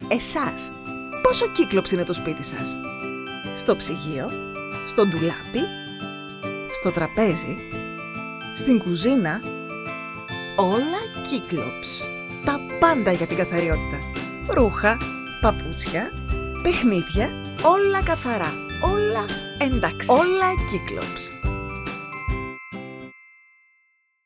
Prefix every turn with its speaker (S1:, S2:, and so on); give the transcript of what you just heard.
S1: εσάς, πόσο κύκλοψ είναι το σπίτι σας? Στο ψυγείο, στο ντουλάπι, στο τραπέζι, στην κουζίνα, όλα κύκλοψ. Τα πάντα για την καθαριότητα. Ρούχα, παπούτσια, παιχνίδια, όλα καθαρά, όλα εντάξει, όλα κύκλοψ.